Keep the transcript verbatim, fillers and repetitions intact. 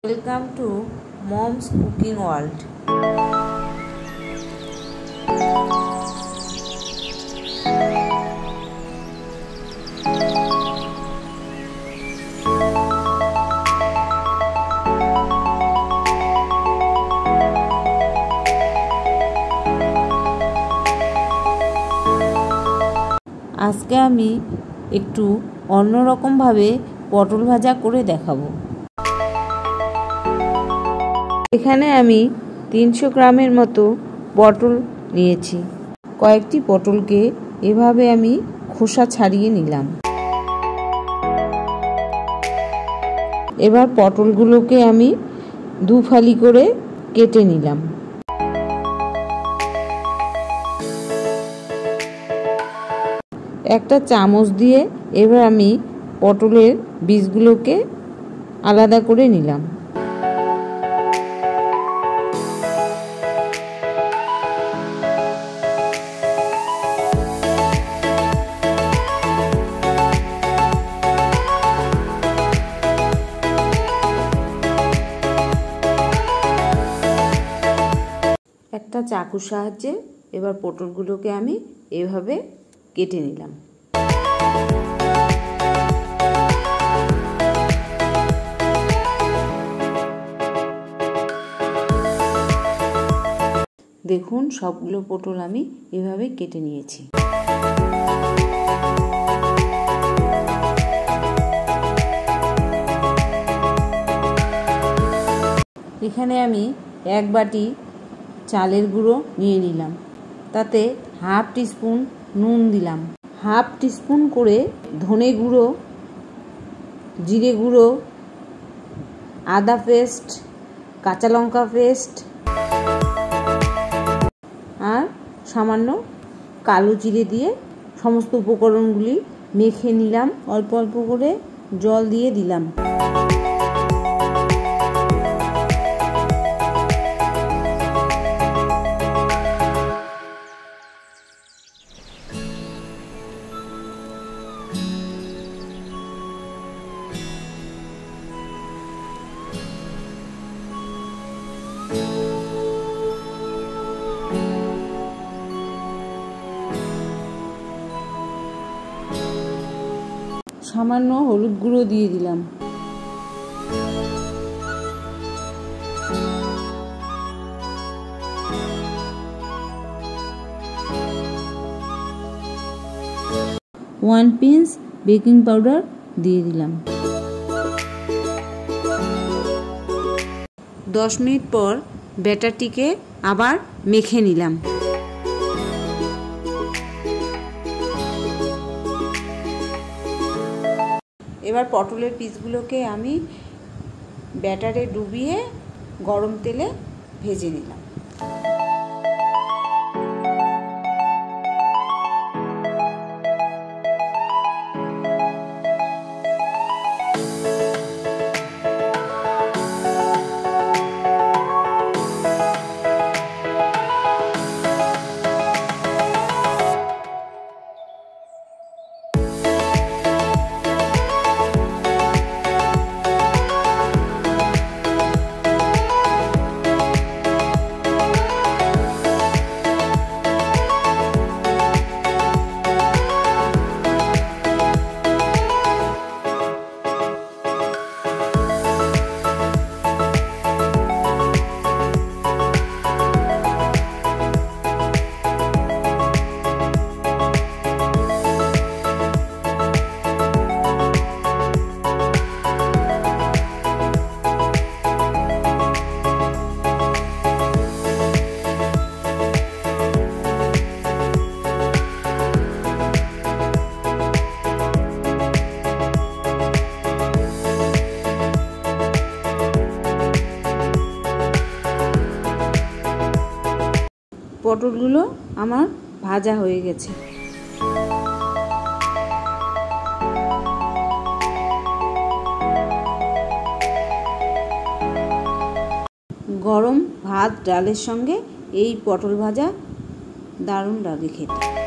Welcome to Mom's Cooking World. আজকে আমি একটু অন্যরকম ভাবে পটল ভাজা করে দেখাবো। এখানে আমি তিনশো গ্রামের মতো পটল নিয়েছি। কয়েকটি পটলকে এভাবে আমি খোসা ছাড়িয়ে নিলাম। এবার পটলগুলোকে আমি দু ফালি করে কেটে নিলাম। একটা চামচ দিয়ে এবার আমি পটলের বীজগুলোকে আলাদা করে নিলাম। একটা চাকুর সাহায্যে এবার পটলগুলোকে আমি এভাবে কেটে নিলাম। দেখুন সবগুলো পটল আমি এভাবে কেটে নিয়েছি। এখানে আমি এক বাটি চালের গুঁড়ো নিয়ে নিলাম, তাতে হাফ টিস্পুন নুন দিলাম, হাফ টিস্পুন করে ধনে গুঁড়ো, জিরে গুঁড়ো, আদা পেস্ট, কাঁচা লঙ্কা পেস্ট আর সামান্য কালো জিরে দিয়ে সমস্ত উপকরণগুলি মেখে নিলাম। অল্প অল্প করে জল দিয়ে দিলাম। সামান্য হলুদ গুঁড়ো দিয়ে দিলাম। ওয়ান পিঞ্চ বেকিং পাউডার দিয়ে দিলাম। দশ মিনিট পর ব্যাটারটিকে আবার মেখে নিলাম। এবার পটলের পিসগুলোকে আমি ব্যাটারে ডুবিয়ে গরম তেলে ভেজে নিলাম। পটলগুলো আমার ভাজা হয়ে গেছে। গরম ভাত ডালের সঙ্গে এই পটল ভাজা দারুণ লাগে খেতে।